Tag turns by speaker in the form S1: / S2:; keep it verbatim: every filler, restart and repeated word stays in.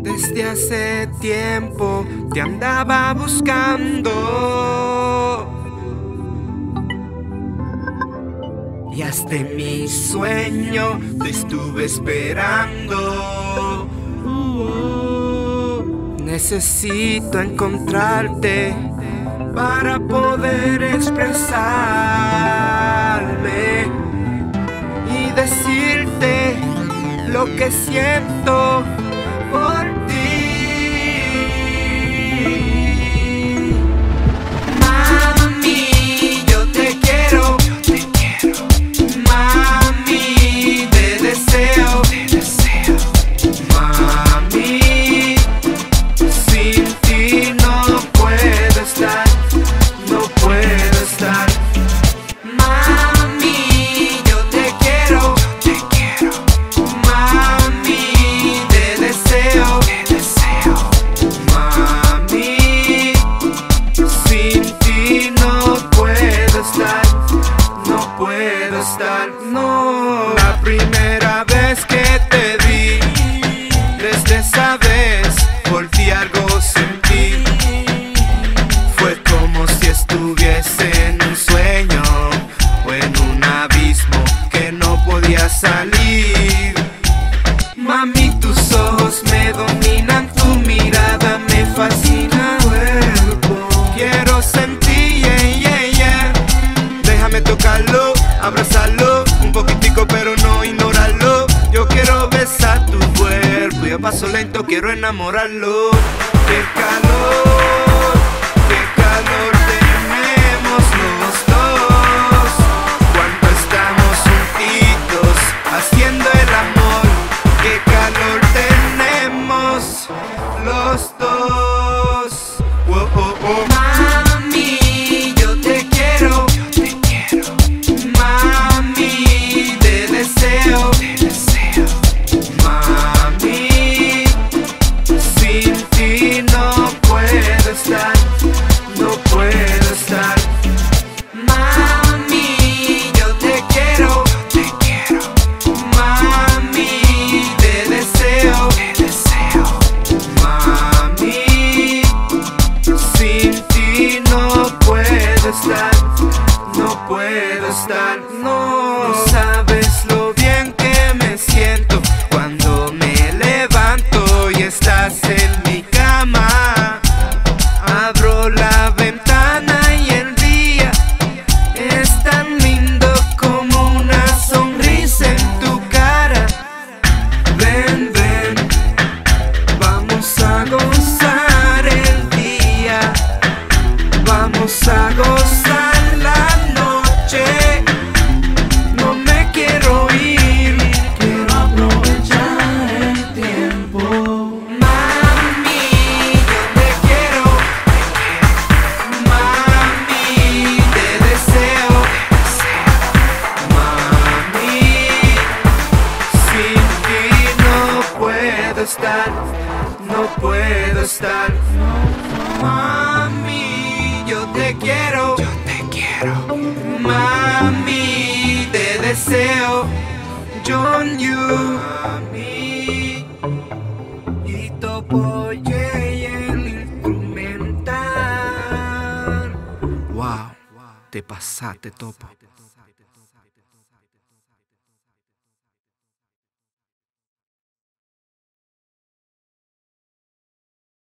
S1: Desde hace tiempo te andaba buscando y hasta en mi sueño te estuve esperando. Necesito encontrarte para poder expresarme y decirte lo que siento por ti. Mami, yo te quiero, te quiero. Mami, te deseo, te deseo. Mami, sin ti no puedo estar, no puedo estar. Mami, yo te quiero, te quiero. Mami, te deseo, te deseo. Mami, sin ti no puedo estar, no puedo estar, no. La primera vez que te vi, desde esa vez volví algo sentí. Fue como si estuviese en un sueño o en un abismo que no podía salir. Mami, tus ojos me dominan, tu mirada me fascina. Cuerpo, quiero sentir, yeah, yeah, yeah. Déjame tocarlo, abrazarlo, un poquitico pero no ignorarlo. Yo quiero besar tu cuerpo y a paso lento quiero enamorarlo. Qué calor, qué calor tenemos los dos cuando estamos juntitos haciendo el amor. Qué calor tenemos los dos. Oh, oh, oh. Mami, yo te quiero, te quiero. Mami, te deseo, te deseo. Mami, sin ti no puedo estar, no puedo estar. Mami, yo te quiero, te quiero. Mami, te deseo, te deseo. Mami, sin ti no puedo estar, no puedo estar, no. No sabes lo bien que me siento cuando me levanto y estás en mi cama. Abro la ventana y el día es tan lindo como una sonrisa en tu cara. Ven, ven, vamos a gozar el día, vamos a gozar la noche. No me quiero ir, quiero aprovechar el tiempo. Mami, yo te quiero, te quiero. Mami, te deseo, te deseo. Mami, sin ti no puedo estar, no puedo estar. Mami, yo te quiero, yo te quiero. Mami, te deseo. John You, mami, y Topo J el instrumental. Wow, te pasaste, Topo.